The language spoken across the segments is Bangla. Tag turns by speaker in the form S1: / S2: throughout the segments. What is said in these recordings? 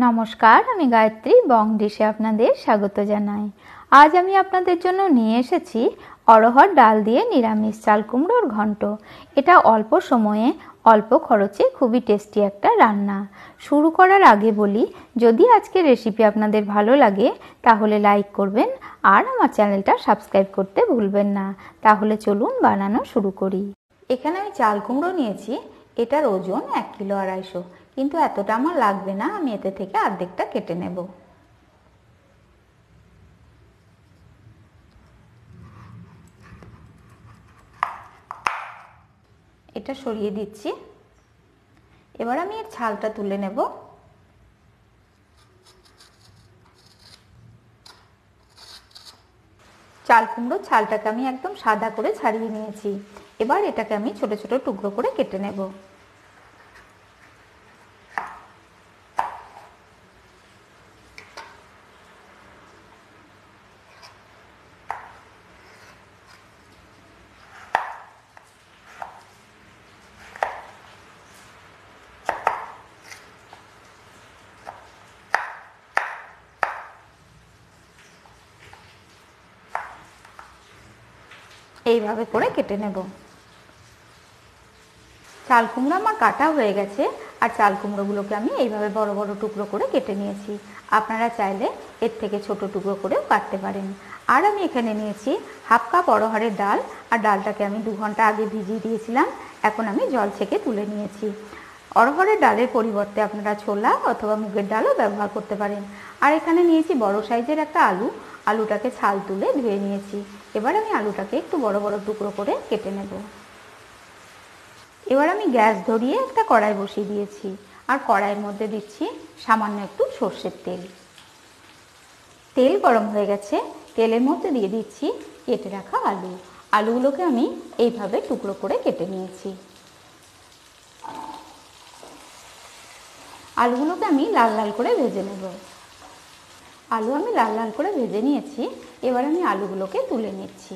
S1: নমস্কার, আমি গায়ত্রী বং ডিশে আপনাদের স্বাগত জানাই। আজ আমি আপনাদের জন্য নিয়ে এসেছি অড়হর ডাল দিয়ে নিরামিষ চাল কুমড়োর ঘন্ট। এটা অল্প সময়ে অল্প খরচে খুবই টেস্টি একটা রান্না। শুরু করার আগে বলি, যদি আজকের রেসিপি আপনাদের ভালো লাগে তাহলে লাইক করবেন আর আমার চ্যানেলটা সাবস্ক্রাইব করতে ভুলবেন না। তাহলে চলুন বানানো শুরু করি। এখানে আমি চাল কুমড়ো নিয়েছি, এটার ওজন 1 কিলো 250, কিন্তু এতটা আমার লাগবে না, আমি এতে থেকে অর্ধেকটা কেটে নেব। এটা সরিয়ে দিচ্ছি। এবার আমি এর ছালটা তুলে নেব। চাল কুমড়োর ছালটাকে আমি একদম সাদা করে ছাড়িয়ে নিয়েছি। এবার এটাকে আমি ছোট ছোট টুকরো করে কেটে নেব। এইভাবে করে কেটে নেব। চাল কুমড়ো আমার কাটা হয়ে গেছে, আর চাল কুমড়োগুলোকে আমি এইভাবে বড় বড় টুকরো করে কেটে নিয়েছি। আপনারা চাইলে এর থেকে ছোট টুকরো করেও কাটতে পারেন। আর আমি এখানে নিয়েছি হাফ কাপ অড়হরের ডাল, আর ডালটাকে আমি 2 ঘন্টা আগে ভিজিয়ে দিয়েছিলাম। এখন আমি জল ছেঁকে তুলে নিয়েছি। অড়হরের ডালের পরিবর্তে আপনারা ছোলা অথবা মুগের ডালও ব্যবহার করতে পারেন। আর এখানে নিয়েছি বড় সাইজের একটা আলু, আলুটাকে ছাল তুলে ধুয়ে নিয়েছি। এবার আমি আলুটাকে একটু বড় বড় টুকরো করে কেটে নেব। এবার আমি গ্যাস ধরিয়ে একটা কড়াই বসিয়ে দিয়েছি, আর কড়াইয়ের মধ্যে দিচ্ছি সামান্য একটু সর্ষের তেল। তেল গরম হয়ে গেছে, তেলের মধ্যে দিয়ে দিচ্ছি কেটে রাখা আলু। আলুগুলোকে আমি এইভাবে টুকরো করে কেটে নিয়েছি। আলুগুলোকে আমি লাল লাল করে ভেজে নেব। আলু আমি লাল লাল করে ভেজে নিয়েছি। এবার আমি আলুগুলোকে তুলে নিচ্ছি।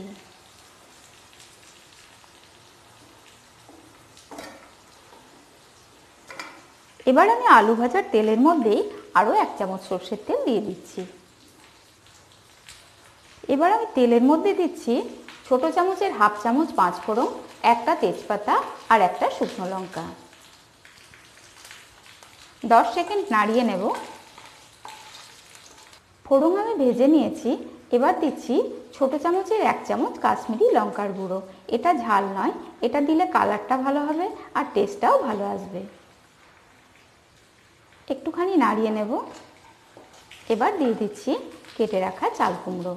S1: এবার আমি আলু ভাজার তেলের মধ্যেই আরও 1 চামচ সর্ষের তেল দিয়ে দিচ্ছি। এবার আমি তেলের মধ্যে দিচ্ছি ছোট চামচের হাফ চামচ 5 ফোড়ন, একটা তেজপাতা আর একটা শুকনো লঙ্কা। 10 সেকেন্ড নাড়িয়ে নেব। ফোড়ন আমি ভেজে নিয়েছি। এবার দিচ্ছি ছোট চামচের 1 চামচ কাশ্মীরি লঙ্কার গুঁড়ো। এটা ঝাল নয়, এটা দিলে কালারটা ভালো হবে আর টেস্টটাও ভালো আসবে। একটুখানি নাড়িয়ে নেব। এবার দিয়ে দিচ্ছি কেটে রাখা চাল কুমড়ো।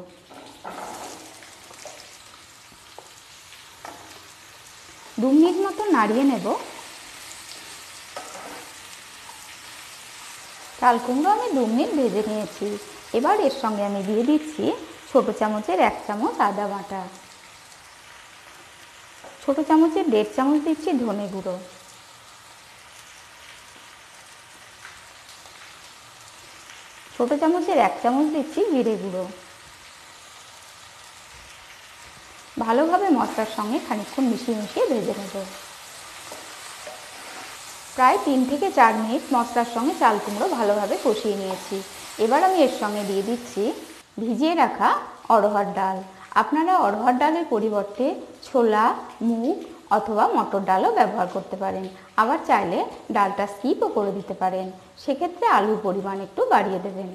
S1: দু মিনিট মতো নাড়িয়ে নেব। চাল কুমড়ো আমি 2 মিনিট ভেজে নিয়েছি। এবার এর সঙ্গে আমি দিয়ে দিচ্ছি ছোট চামচের 1 চামচ আদা বাটা, ছোট চামচের 1.5 চামচ দিচ্ছি ধনে গুঁড়ো, ছোট চামচের 1 চামচ দিচ্ছি জিরে গুঁড়ো। ভালোভাবে মশলার সঙ্গে খানিকক্ষণ মিশিয়ে মিশিয়ে ভেজে নেব। প্রায় 3 থেকে 4 মিনিট মশলার সঙ্গে চাল কুমড়ো ভালোভাবে কষিয়ে নিয়েছি। এবার আমি এর সঙ্গে দিয়ে দিচ্ছি ভিজিয়ে রাখা অড়হর ডাল। আপনারা অড়হর ডালের পরিবর্তে ছোলা, মুগ অথবা মটর ডালও ব্যবহার করতে পারেন। আবার চাইলে ডালটা স্কিপও করে দিতে পারেন, সেক্ষেত্রে আলুর পরিমাণ একটু বাড়িয়ে দেবেন।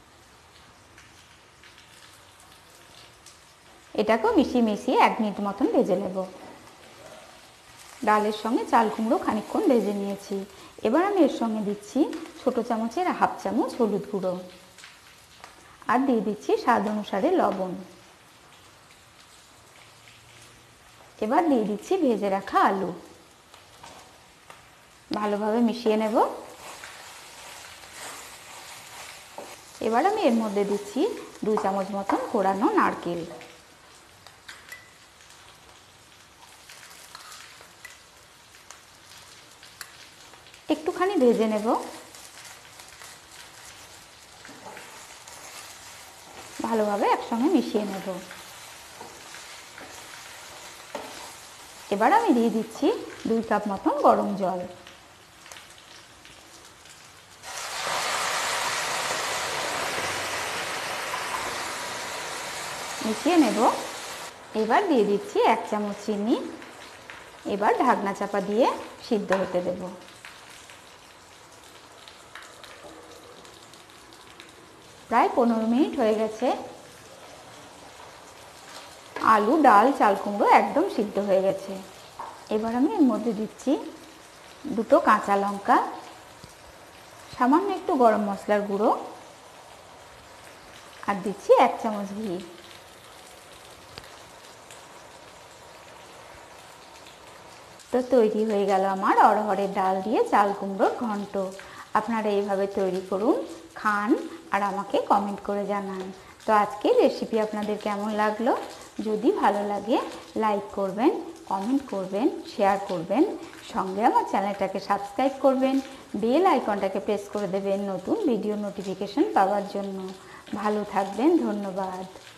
S1: এটাকেও মিশিয়ে মিশিয়ে 1 মিনিট মতন ভেজে নেব। ডালের সঙ্গে চাল কুমড়ো খানিকক্ষণ ভেজে নিয়েছি। এবার আমি এর সঙ্গে দিচ্ছি ছোট চামচের হাফ চামচ হলুদ গুঁড়ো, আর দিয়ে দিচ্ছি স্বাদ অনুসারে লবণ। এবার দিয়ে দিচ্ছি ভেজে রাখা আলু। ভালোভাবে মিশিয়ে নেব। এবার আমি এর মধ্যে দিচ্ছি 2 চামচ মতন কোড়ানো নারকেল। একটুখানি ভেজে নেব। ভালোভাবে একসঙ্গে মিশিয়ে নেব। এবার আমি দিয়ে দিচ্ছি 2 কাপ মতন গরম জল। মিশিয়ে নেব। এবার দিয়ে দিচ্ছি 1 চামচ চিনি। এবার ঢাকনা চাপা দিয়ে সিদ্ধ হতে দেব। প্রায় 15 মিনিট হয়ে গেছে। আলু, ডাল, চাল কুমড়ো একদম সিদ্ধ হয়ে গেছে। এবার আমি এর মধ্যে দিচ্ছি 2টো কাঁচা লঙ্কা, সামান্য একটু গরম মশলার গুঁড়ো আর দিচ্ছি 1 চামচ ঘি। তো তৈরি হয়ে গেল আমার অড়হরের ডাল দিয়ে চাল কুমড়োর ঘন্ট। আপনারা এইভাবে তৈরি করুন, খান আর আমাকে কমেন্ট করে জানান। তো আজকের রেসিপি আপনাদের কেমন লাগলো? যদি ভালো লাগে লাইক করবেন, কমেন্ট করবেন, শেয়ার করবেন, সঙ্গে আমার চ্যানেলটাকে সাবস্ক্রাইব করবেন, বেল আইকনটাকে প্রেস করে দেবেন নতুন ভিডিও নোটিফিকেশন পাওয়ার জন্য। ভালো থাকবেন, ধন্যবাদ।